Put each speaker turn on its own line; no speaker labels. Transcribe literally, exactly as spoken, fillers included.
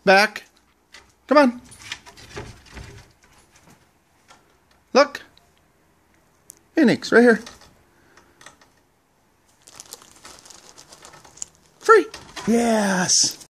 Back. Come on. Look. Phoenix, right here. Free. Yes.